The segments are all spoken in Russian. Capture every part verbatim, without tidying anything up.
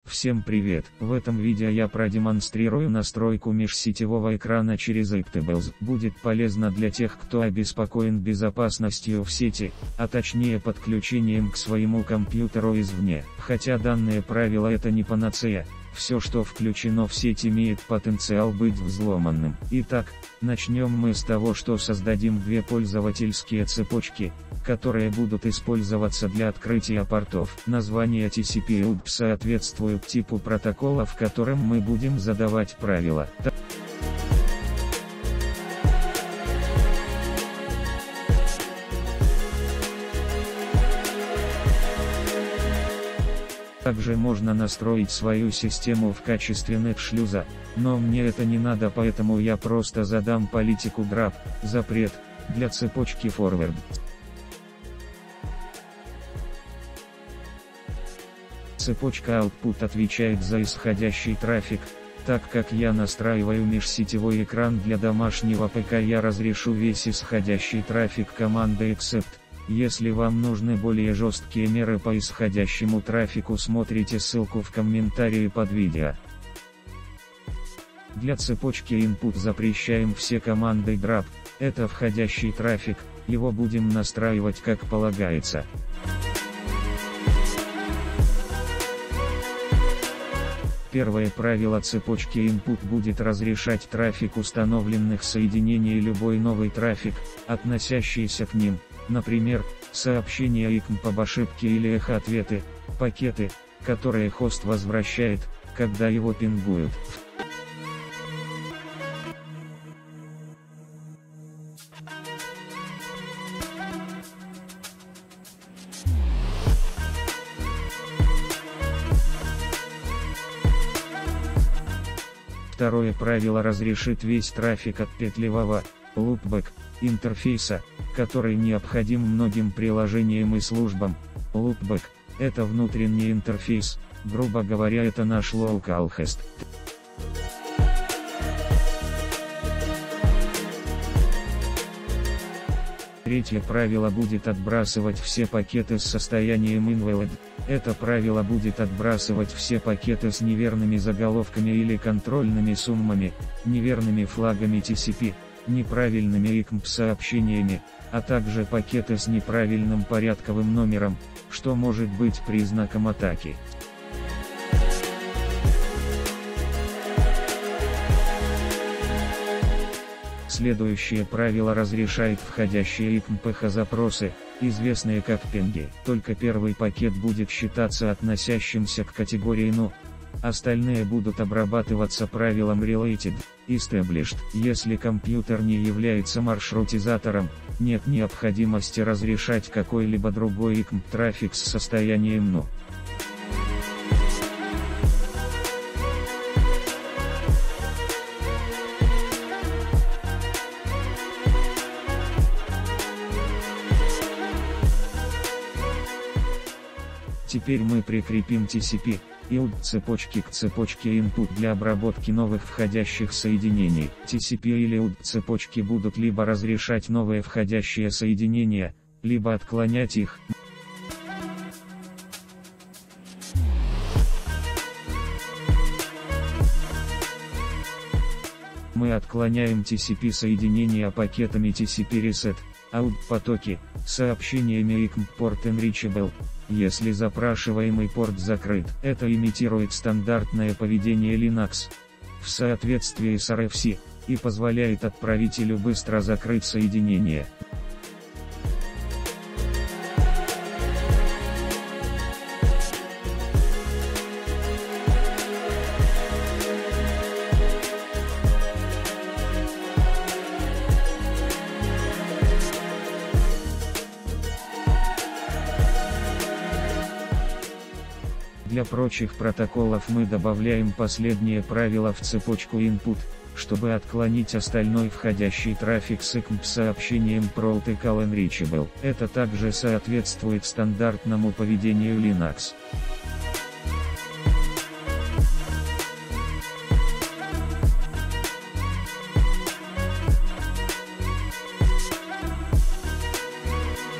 Всем привет! В этом видео я продемонстрирую настройку межсетевого экрана через Iptables. Будет полезно для тех, кто обеспокоен безопасностью в сети, а точнее подключением к своему компьютеру извне. Хотя данное правило это не панацея, все что включено в сеть имеет потенциал быть взломанным. Итак, начнем мы с того, что создадим две пользовательские цепочки, которые будут использоваться для открытия портов. Название ти си пи и ю ди пи соответствуют типу протокола, в котором мы будем задавать правила. Также можно настроить свою систему в качестве нет-шлюза, но мне это не надо, поэтому я просто задам политику драп, запрет, для цепочки forward. Цепочка output отвечает за исходящий трафик. Так как я настраиваю межсетевой экран для домашнего ПК, я разрешу весь исходящий трафик командой except. Если вам нужны более жесткие меры по исходящему трафику, смотрите ссылку в комментарии под видео. Для цепочки input запрещаем все команды drop, это входящий трафик, его будем настраивать как полагается. Первое правило цепочки input будет разрешать трафик установленных соединений и любой новый трафик, относящийся к ним, например, сообщения ай кей эм об ошибке или эхо-ответы, пакеты, которые хост возвращает, когда его пингуют. Второе правило разрешит весь трафик от петлевого, loopback, интерфейса, который необходим многим приложениям и службам. Loopback – это внутренний интерфейс, грубо говоря, это наш localhost. Третье правило будет отбрасывать все пакеты с состоянием invalid. Это правило будет отбрасывать все пакеты с неверными заголовками или контрольными суммами, неверными флагами ти си пи, неправильными ай кей эм сообщениями, а также пакеты с неправильным порядковым номером, что может быть признаком атаки. Следующее правило разрешает входящие ай кей эм пи эйч запросы, известные как пинги. Только первый пакет будет считаться относящимся к категории ну. Остальные будут обрабатываться правилом Related, Established. Если компьютер не является маршрутизатором, нет необходимости разрешать какой-либо другой ай кей эм трафик с состоянием ну. Теперь мы прикрепим ти си пи и ю ди пи цепочки к цепочке input для обработки новых входящих соединений. ти си пи или ю ди пи цепочки будут либо разрешать новые входящие соединения, либо отклонять их. Мы отклоняем ти си пи соединения пакетами ти си пи reset, а ю ди пи потоки, сообщениями ай кей эм port enrichable. Если запрашиваемый порт закрыт, это имитирует стандартное поведение Linux в соответствии с ар эф си, и позволяет отправителю быстро закрыть соединение. Для прочих протоколов мы добавляем последнее правило в цепочку input, чтобы отклонить остальной входящий трафик с ай кей эм сообщением Protocol Enrichable. Это также соответствует стандартному поведению Linux.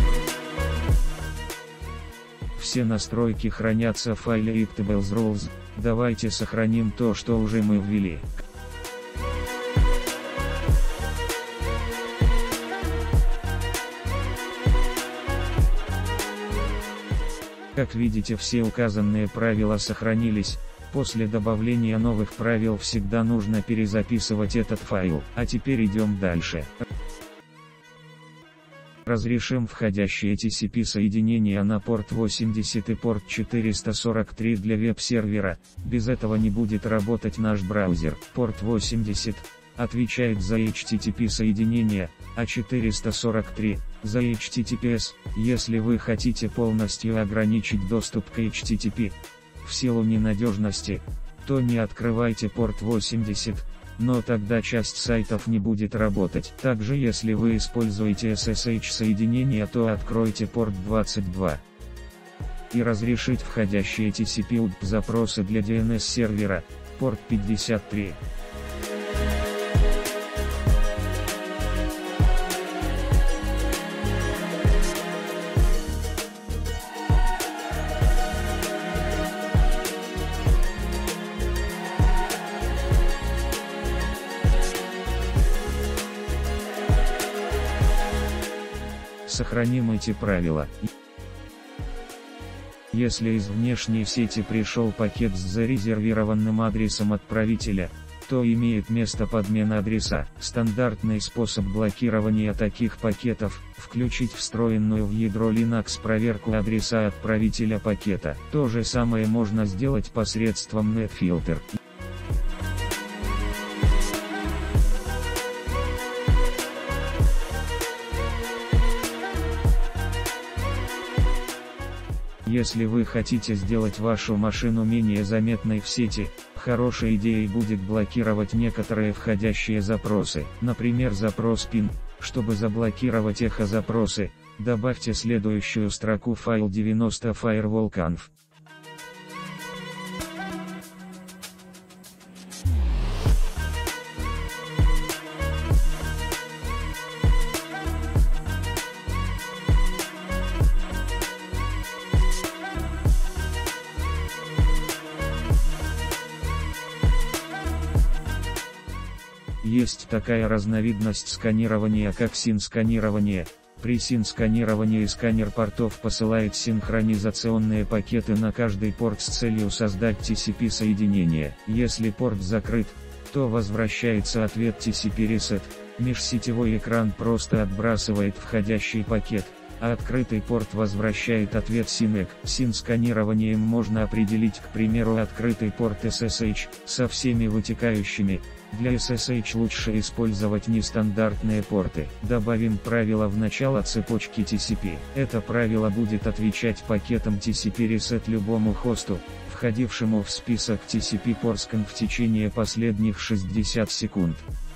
Все настройки хранятся в файле Iptables Rules, Давайте сохраним то, что уже мы ввели. Как видите, все указанные правила сохранились. После добавления новых правил всегда нужно перезаписывать этот файл. А теперь идем дальше. Разрешим входящие ти си пи соединения на порт восемьдесят и порт четыреста сорок три для веб-сервера. Без этого не будет работать наш браузер. Порт восемьдесят отвечает за эйч ти ти пи соединения, а четыреста сорок три за эйч ти ти пи эс. Если вы хотите полностью ограничить доступ к эйч ти ти пи в силу ненадежности, то не открывайте порт восемьдесят, но тогда часть сайтов не будет работать. Также если вы используете эс эс эйч соединение, то откройте порт двадцать два и разрешить входящие ти си пи ю ди пи запросы для ди эн эс сервера, порт пятьдесят три. Сохраним эти правила. Если из внешней сети пришел пакет с зарезервированным адресом отправителя, то имеет место подмена адреса. Стандартный способ блокирования таких пакетов – включить встроенную в ядро Linux проверку адреса отправителя пакета. То же самое можно сделать посредством NetFilter. Если вы хотите сделать вашу машину менее заметной в сети, хорошей идеей будет блокировать некоторые входящие запросы, например запрос пин. Чтобы заблокировать эхо-запросы, добавьте следующую строку файл девяносто firewall.conf. Есть такая разновидность сканирования, как син-сканирование. При син-сканировании сканер портов посылает синхронизационные пакеты на каждый порт с целью создать ти си пи соединение. Если порт закрыт, то возвращается ответ ти си пи reset. Межсетевой экран просто отбрасывает входящий пакет, а открытый порт возвращает ответ синек. Син-сканированием можно определить, к примеру, открытый порт эс эс эйч со всеми вытекающими. Для эс эс эйч лучше использовать нестандартные порты. Добавим правило в начало цепочки ти си пи. Это правило будет отвечать пакетом ти си пи reset любому хосту, входившему в список ти си пи Portscan в течение последних шестидесяти секунд.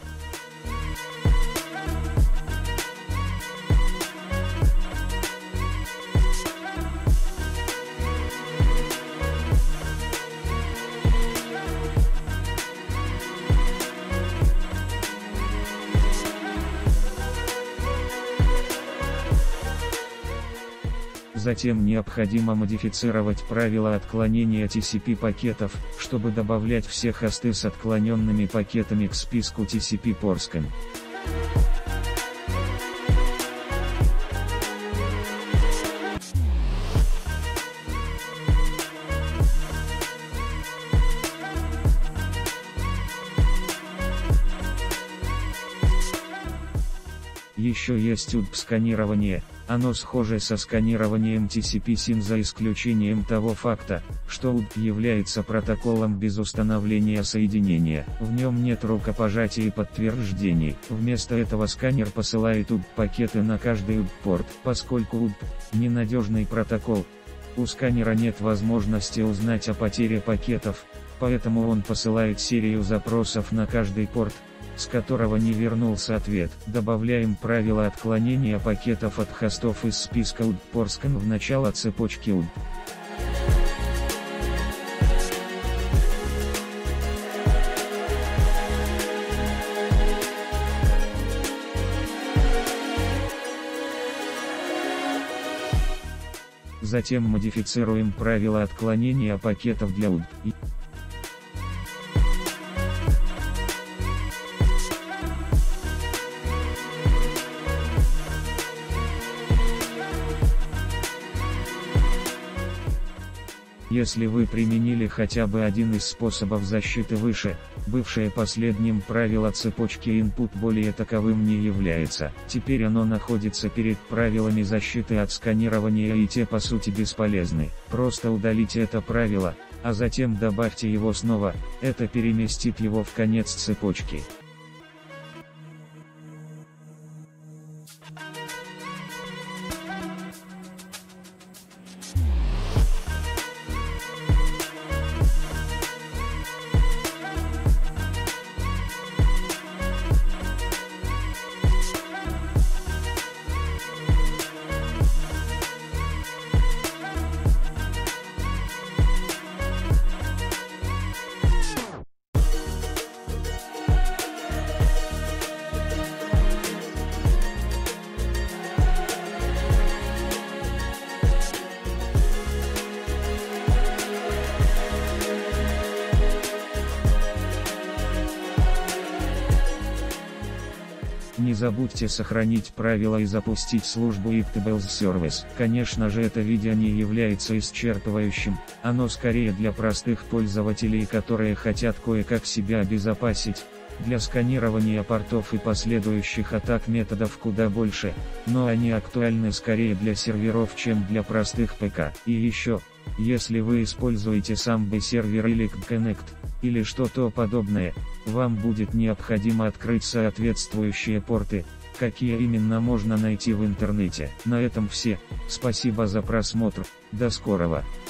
Затем необходимо модифицировать правила отклонения ти си пи пакетов, чтобы добавлять все хосты с отклоненными пакетами к списку ти си пи Portscan. Еще есть ю ди пи-сканирование, оно схоже со сканированием ти си пи син за исключением того факта, что ю ди пи является протоколом без установления соединения. В нем нет рукопожатия и подтверждений. Вместо этого сканер посылает ю ди пи-пакеты на каждый ю ди пи-порт. Поскольку ю ди пи – ненадежный протокол, у сканера нет возможности узнать о потере пакетов, поэтому он посылает серию запросов на каждый порт, с которого не вернулся ответ. Добавляем правило отклонения пакетов от хостов из списка ю ди пи Portscan в начало цепочки ю ди пи. Затем модифицируем правила отклонения пакетов для ю ди пи. Если вы применили хотя бы один из способов защиты выше, бывшее последним правило цепочки input более таковым не является. Теперь оно находится перед правилами защиты от сканирования, и те по сути бесполезны. Просто удалите это правило, а затем добавьте его снова, это переместит его в конец цепочки. Не забудьте сохранить правила и запустить службу iptables Service. Конечно же, это видео не является исчерпывающим, оно скорее для простых пользователей, которые хотят кое-как себя обезопасить. Для сканирования портов и последующих атак методов куда больше, но они актуальны скорее для серверов, чем для простых ПК. И еще, если вы используете Samba сервер или Connect, или что-то подобное, вам будет необходимо открыть соответствующие порты, какие именно можно найти в интернете. На этом все, спасибо за просмотр, до скорого.